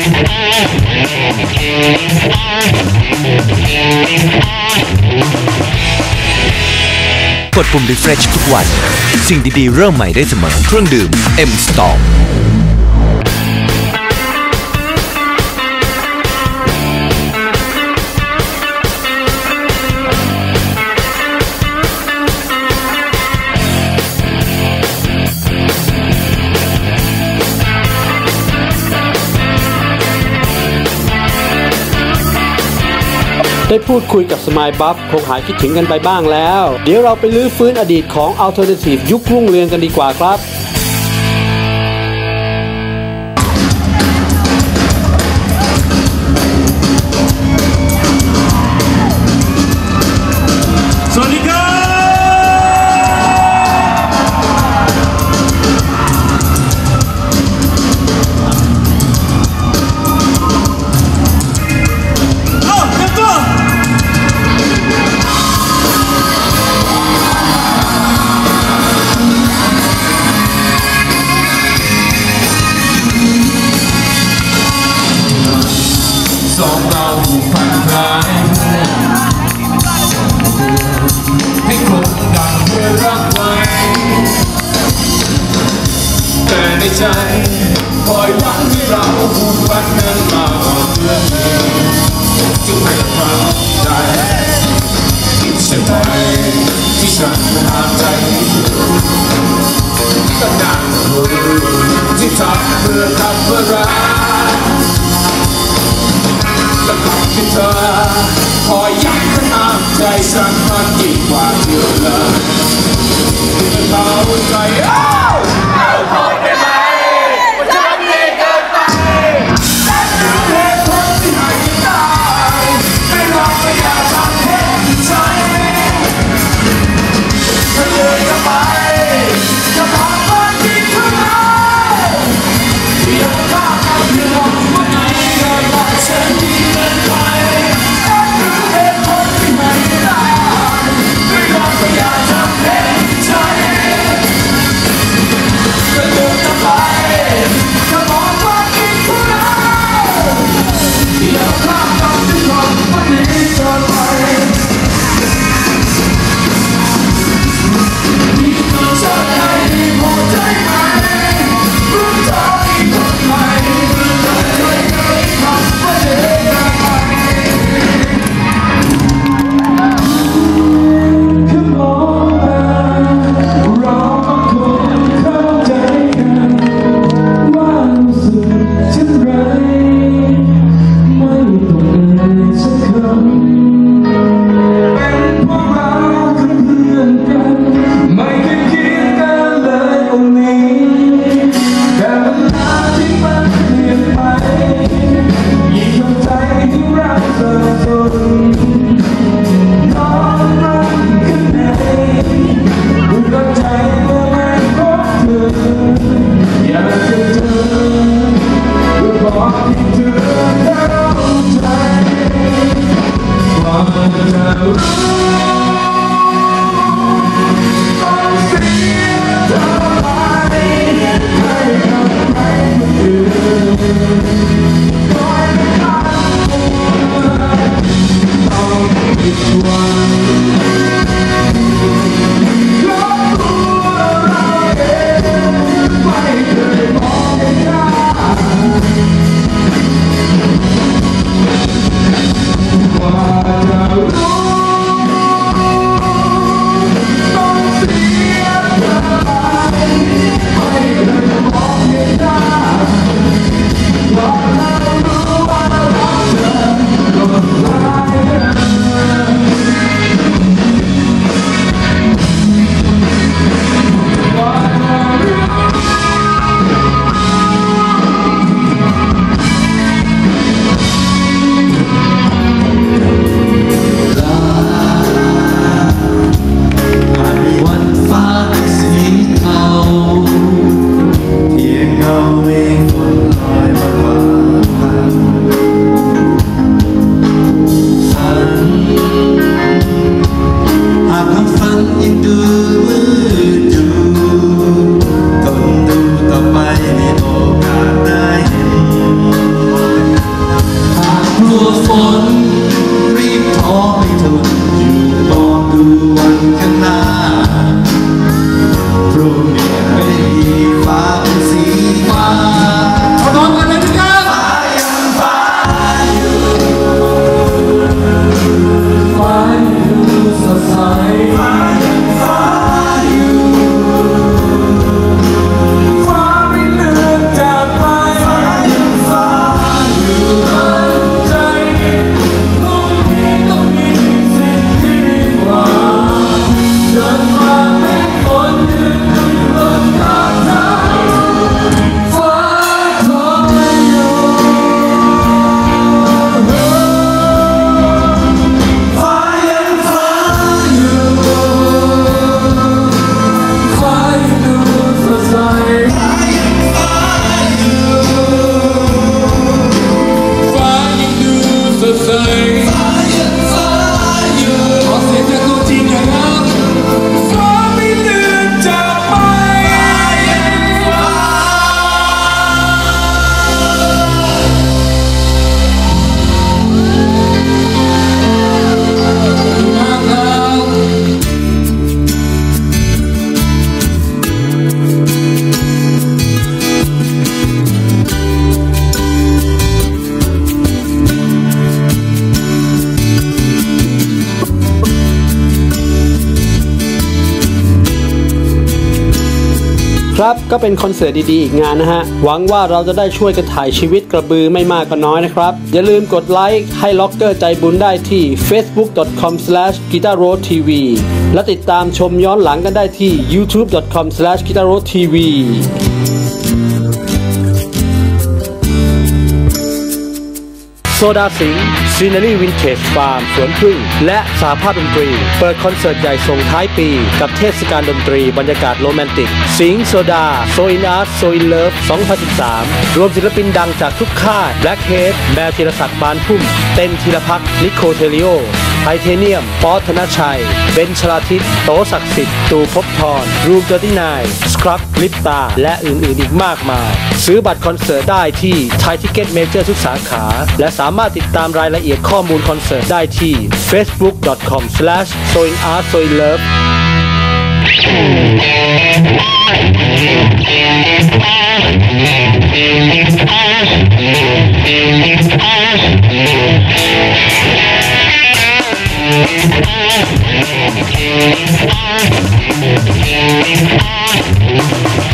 กดปุ่ม refresh ทุกวันสิ่งดีๆเริ่มใหม่ได้เสมอเครื่องดื่ม M Storm ได้พูดคุยกับสมายบัฟคงหายคิดถึงกันไปบ้างแล้วเดี๋ยวเราไปลื้อฟื้นอดีตของ Alternative ยุครุ่งเรืองกันดีกว่าครับสวัสดีครับสองเราผูกพันคลายให้คงดังเมื่อรักไว้แต่ในใจคอยหวังให้เราผูกพันนั้นมาก่อนเรื่องนี้จึงไม่ฟังใจคิดเช่นไรที่ฉันห้ามใจตั้งนานที่ทำเพื่อทำเพื่อรักและคำที่เธอคอยย้ำข้างน้ำใจฉันมันยิ่งกว่าเชื่อเลยที่เราใจเอาพอได้ไหมว่าฉันไม่เกินไปแต่ถึงเหตุผลที่ให้ได้ไม่รอไม่อยากทำให้ใจเธอเลยจะไปจะพาไปที่เธอที่ยังข้าเอาเพียงวันไหนเกิดมาฉันที่เป็นไปแต่ถึงเหตุผลที่ไม่ได้ไม่รอไม่อยากทำให้ใจเธอเลยจะไปจะบอกว่าคิดเท่านั้นที่ยังข้าเอาเพียงวันนี้เกิดมาที่เธอจะให้พอใจไหมรู้ใจคนใหม่รู้ใจเคยทำว่าเด็กกันไปแค่มองตาเราคงเข้าใจกันว่ารู้สึกเช่นไรไม่ต้องเอ่ยสักคำเป็นเพราะเราคือเพื่อนกันไม่เคยคิดกันเลยตรงนี้แต่เวลาที่มันเปลี่ยนไปยิ่งเข้าใจที่เราสับสนนอนรักกันไหนรู้เข้าใจเมื่อไม่พบเธออยากจะเจอก็บอกให้เธอเข้าใจว่าเธอรู้ต้องเสียเท่าไรให้กับใครคนอื่นคอยไม่ทันต้องผิดหวังเพราะตัวเราเองไม่เคยมองเห็นค่าครับก็เป็นคอนเสิร์ตดีๆอีกงานนะฮะหวังว่าเราจะได้ช่วยกันถ่ายชีวิตกระบือไม่มากก็น้อยนะครับอย่าลืมกดไลค์ให้ล็อกเกอร์ใจบุญได้ที่ facebook.com/guitarroadtv และติดตามชมย้อนหลังกันได้ที่ youtube.com/guitarroadtvโซดาสิงห์ซีนารีวินเทจฟาร์มสวนพึ่งและสหภาพดนตรีเปิดคอนเสิร์ตใหญ่ส่งท้ายปีกับเทศกาลดนตรีบรรยากาศโรแมนติกสิงห์โซดาโซอินอาร์ตโซอินเลิฟ2013รวมศิลปินดังจากทุกค่ายแบล็คเฮดแมวธีรศักดิ์ปานพุ่มเต้นธีรพักษ์นิโคเทริโอไทเทเนียมป๊อตธนชัยเบนชลาทิศโตศักดิ์สิทธิ์ตู่ภพธรรูม39สครับลิปตาและอื่นๆอีกมากมายซื้อบัตรคอนเสิร์ตได้ที่ไทยทิเก็ตเมเจอร์ทุกสาขาและสามารถติดตามรายละเอียดข้อมูลคอนเสิร์ตได้ที่ facebook.com/soinartsoinlove We'll be right back.